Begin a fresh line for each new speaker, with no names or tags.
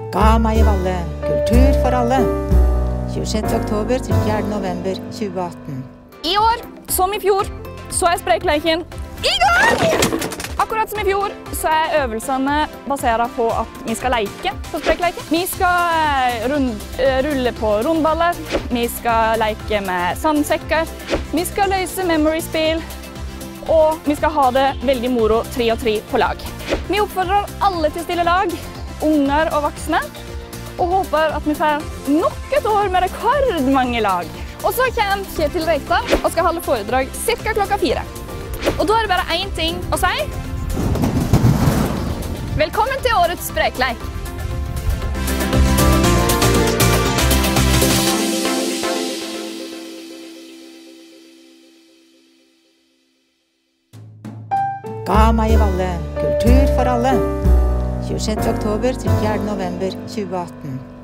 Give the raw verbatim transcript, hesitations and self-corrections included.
Ga meg i Valle, kultur for alle. tjuesjette oktober til fjerde november tjue atten.
I år, som i fjor, så er Sprekleiken i gang! Akkurat som i fjor, så er øvelsene basert på at vi skal leke på Sprekleiken. Vi skal rund, rulle på rundballer, vi skal leke med sandsekker, vi skal løse memory-spill, og vi skal ha det veldig moro tre og tre på lag. Vi oppfordrer alle til å stille lag, unger og voksne, og håper at vi får nok et år med rekordmange lag. Og så kommer Kjetil Reitan og skal holde foredrag cirka klokka fire. Og da er det bare én ting å si. Velkommen til årets Sprekleik!
Ga meg i Valle, kultur for alle. tjuesjette oktober til fjerde november tjue atten.